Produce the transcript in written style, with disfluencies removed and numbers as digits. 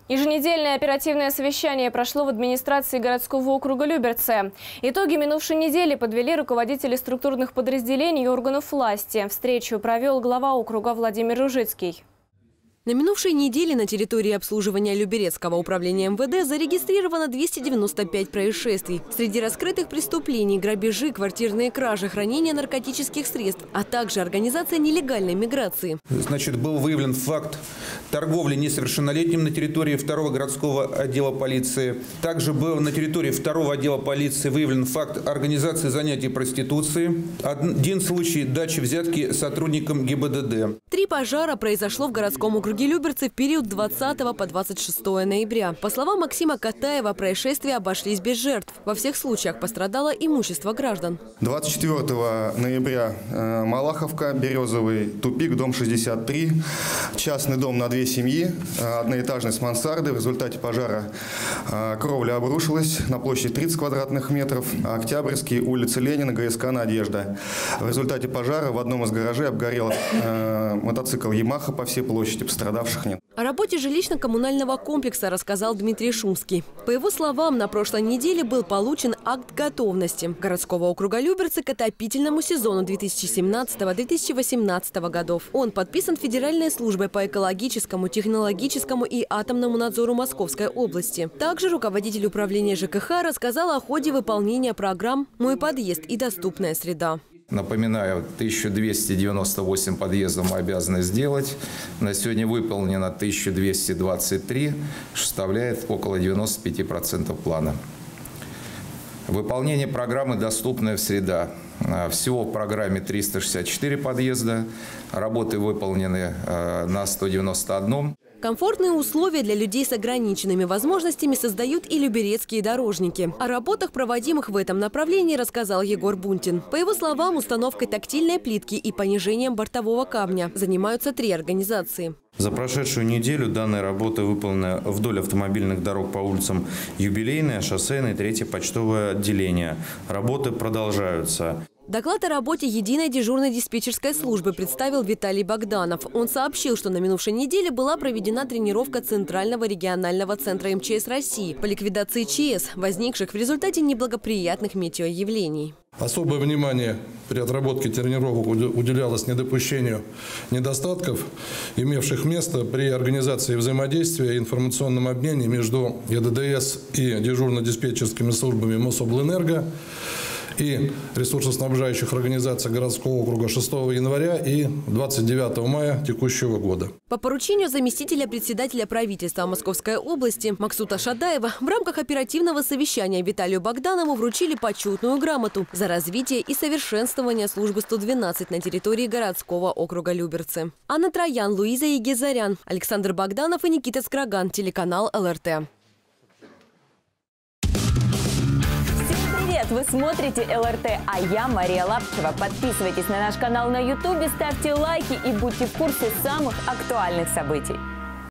Еженедельное оперативное совещание прошло в администрации городского округа Люберцы. Итоги минувшей недели подвели руководители структурных подразделений и органов власти. Встречу провел глава округа Владимир Ружицкий. На минувшей неделе на территории обслуживания Люберецкого управления МВД зарегистрировано 295 происшествий. Среди раскрытых преступлений – грабежи, квартирные кражи, хранение наркотических средств, а также организация нелегальной миграции. Был выявлен факт торговли несовершеннолетним на территории 2-го городского отдела полиции. Также был на территории 2-го отдела полиции выявлен факт организации занятий проституцией. Один случай дачи взятки сотрудникам ГИБДД. 3 пожара произошло в городском округе Люберцы в период 20 по 26 ноября. По словам Максима Катаева, происшествия обошлись без жертв. Во всех случаях пострадало имущество граждан. 24 ноября Малаховка, Березовый тупик, дом 63, частный дом на 2 семьи, одноэтажный с мансардой. В результате пожара кровля обрушилась на площади 30 квадратных метров. Октябрьский, улица Ленина, ГСК «Надежда». В результате пожара в одном из гаражей обгорел мотоцикл «Ямаха», по всей площади, пострадавших нет. О работе жилищно-коммунального комплекса рассказал Дмитрий Шумский. По его словам, на прошлой неделе был получен акт готовности городского округа Люберцы к отопительному сезону 2017-2018 годов. Он подписан Федеральной службой по экологическому, технологическому и атомному надзору Московской области. Также руководитель управления ЖКХ рассказал о ходе выполнения программ «Мой подъезд» и «Доступная среда». Напоминаю, 1298 подъездов мы обязаны сделать. На сегодня выполнено 1223, что составляет около 95% плана. Выполнение программы «Доступная среда». Всего в программе 364 подъезда. Работы выполнены на 191. Комфортные условия для людей с ограниченными возможностями создают и люберецкие дорожники. О работах, проводимых в этом направлении, рассказал Егор Бунтин. По его словам, установкой тактильной плитки и понижением бортового камня занимаются 3 организации. За прошедшую неделю данные работы выполнены вдоль автомобильных дорог по улицам Юбилейное, Шоссейное, 3-е почтовое отделение. Работы продолжаются. Доклад о работе единой дежурной диспетчерской службы представил Виталий Богданов. Он сообщил, что на минувшей неделе была проведена тренировка Центрального регионального центра МЧС России по ликвидации ЧС, возникших в результате неблагоприятных метеоявлений. Особое внимание при отработке тренировок уделялось недопущению недостатков, имевших место при организации взаимодействия и информационном обмене между ЕДДС и дежурно-диспетчерскими службами Мособлэнерго и ресурсоснабжающих организаций городского округа 6 января и 29 мая текущего года. По поручению заместителя председателя правительства Московской области Максута Шадаева в рамках оперативного совещания Виталию Богданову вручили почетную грамоту за развитие и совершенствование службы 112 на территории городского округа Люберцы. Анна Троян, Луиза Егизарян, Александр Богданов и Никита Скраган, телеканал ЛРТ. Вы смотрите ЛРТ, а я Мария Лапчева. Подписывайтесь на наш канал на YouTube, ставьте лайки и будьте в курсе самых актуальных событий.